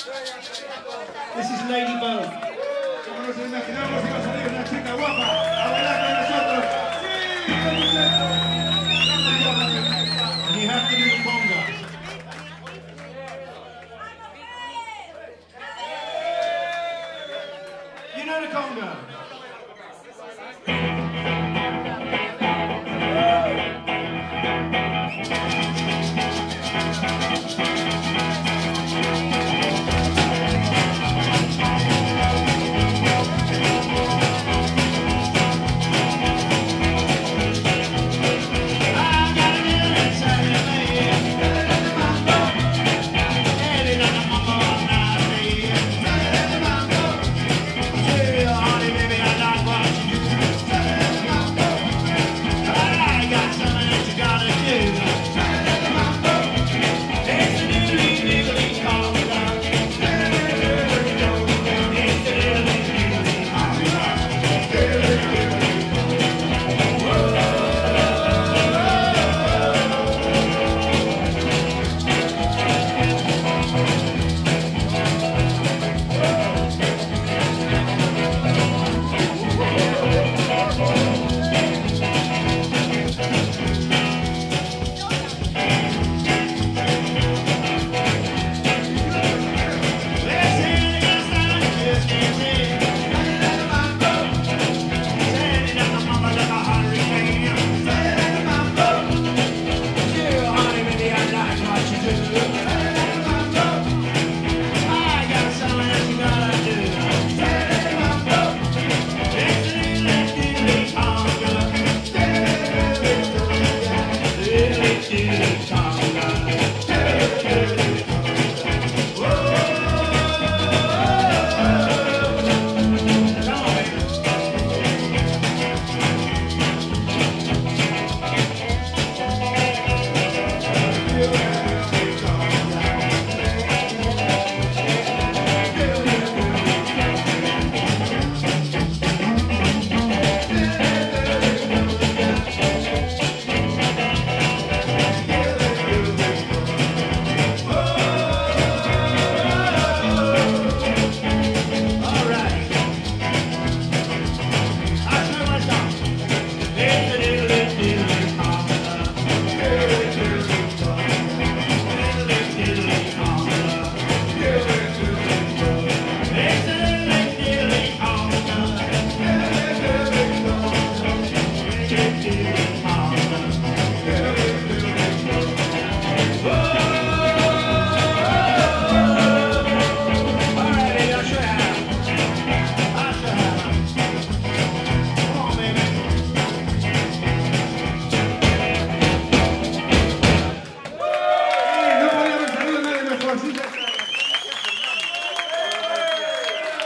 This is Ladybug. Como nos imaginamos iba a salir una chica guapa a bailar con nosotros. ¡Sí! And you have to do the conga. You know the conga?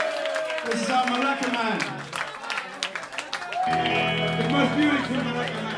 This is our Malacca man. The most beautiful Malacca man.